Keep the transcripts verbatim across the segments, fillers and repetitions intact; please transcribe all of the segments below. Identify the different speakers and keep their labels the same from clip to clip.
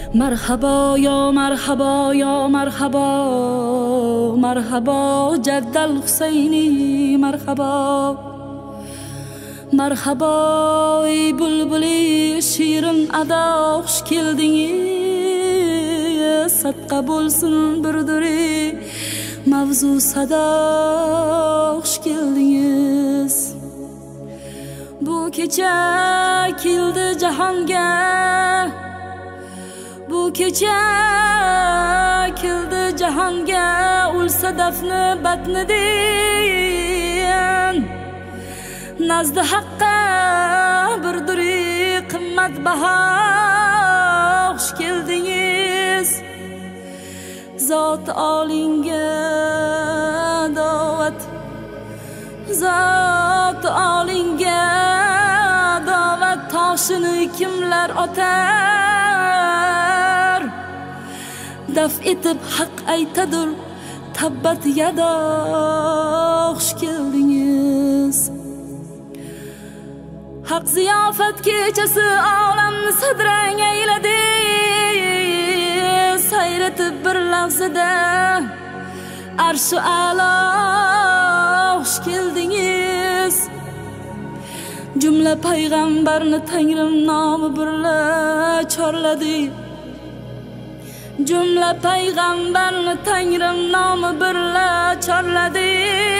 Speaker 1: مرحبا یا مرحبا یا مرحبا مرحبا جد الحسینی مرحبا مرحبا ey bulbuli şirin ada hoş geldiniz sadqa bo'lsin birduri mavzu sada hoş geldiniz bu kecha keldi jahonga bu kecha keldi jahonga o'lsa dafni batni deyin nazdi haqqa birduri qimmatbaho xush keldingiz zot olinga da'vat zot olinga da'vat toshini kimlar otar daf etib haq aytadur tabbat yado xush keldingiz haq ziyofat kechasi olamni sadrang ayladi sayratib bir lahzada arshi a'lo xush keldingiz jumla payg'ambarni tangrim nomi birla chorladi jumla payg'ambarni tangrim nomi birla chorladi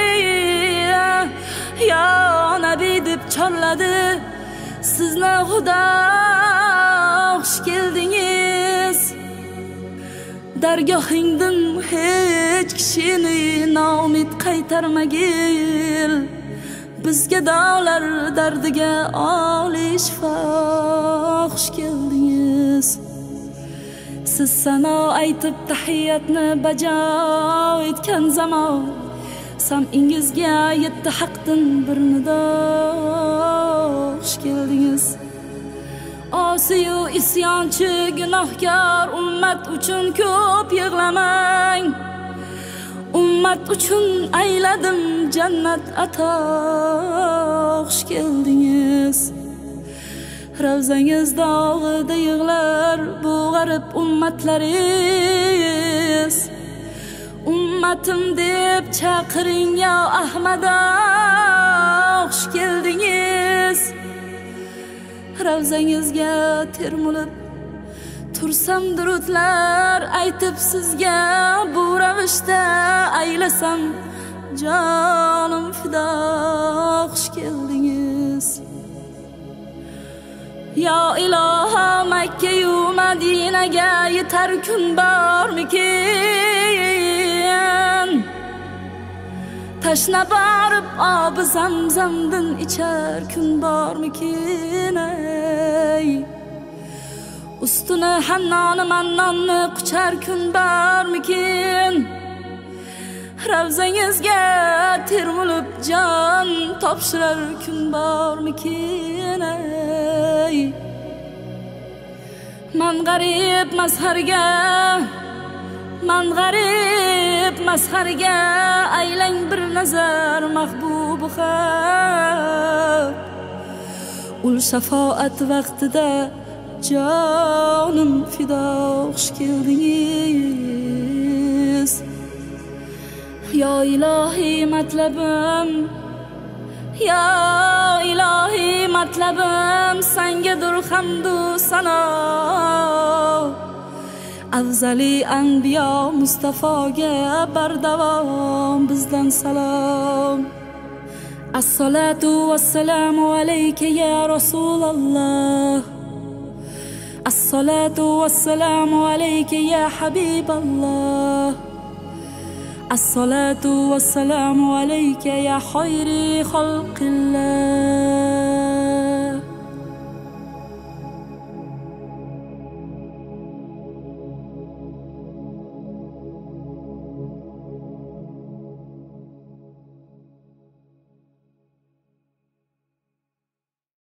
Speaker 1: ya nabiy deb chorladi sizni xudo xush keldingiz dargohingdan hech kishini noumid qaytarmagil bizga da'volar dardiga oliy shifo xush keldingiz siz sano aytib tahiyatni bajo etgan zamon sam'ingizga yetti haqdan bir nido xush keldingiz osiyu isyonchi gunohkor ummat uchun ko'p yig'lamang ummat uchun ayladim jannat ato xush keldingiz ravzangiz dog'ida yig'lar bu g'arib ummatlaringiz ummatim deb chaqiring ya ahmado xush keldingiz ravzangizga termulib tursam durudlar aytib sizga bu ravishda aylasam jonim fido xush keldingiz ya iloho Makka yu Madinaga yetar kun bormikin tashna borib obi zamzamdan ichar kun bormikin ey ustuni hannoni mannonni quchar kun bormikin ravzangizga termulib jon topshirar kun bormikin ey man g'arib mazharga man g'arib mazharga aylang bir nazar mahbubi haq ul shafoat vaqtida jonim fido xush keldingiz ya ilohiy matlabim ya ilohiy matlabim sangadir hamdu sano afzali anbiyo Mustafoga bardavom bizdan salom as-salatu was-salamu alayka ya Rasulullah as-salatu was-salamu alayka ya Habiballah as-salatu was-salamu alayka ya khayri khalqillah